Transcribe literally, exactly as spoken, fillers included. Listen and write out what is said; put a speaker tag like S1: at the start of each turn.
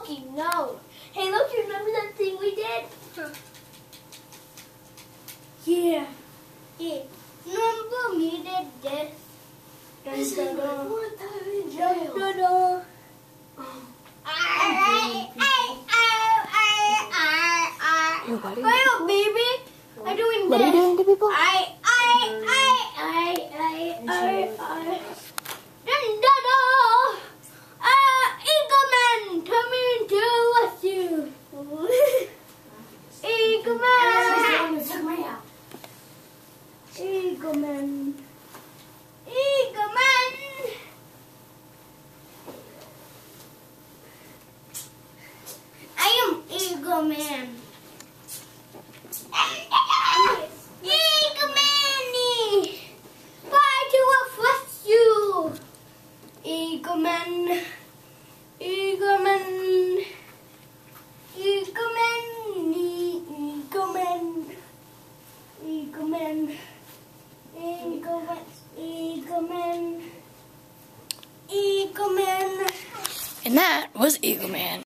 S1: Loki, no. Hey, Loki, remember that thing we did? Yeah. Yeah. Remember me did this?
S2: This is my fourth time in
S1: Da,
S2: jail.
S1: da, da.
S3: Hey, what are you
S1: Hey,
S3: doing?
S1: baby. I'm doing
S3: What
S1: this.
S3: are you doing to people?
S1: I, I, I, I, I, I, I. Dun, da, da. Uh, Eagleman, coming to rescue. Eagleman.
S2: Check me out.
S1: Eagleman. Eagleman. I am Eagleman. Eagleman. Fly to a rescue. Eagleman. Eagleman. Eagleman. Eagleman. Eagleman. Eagleman. Eagleman. Eagleman.
S3: And that was Eagleman.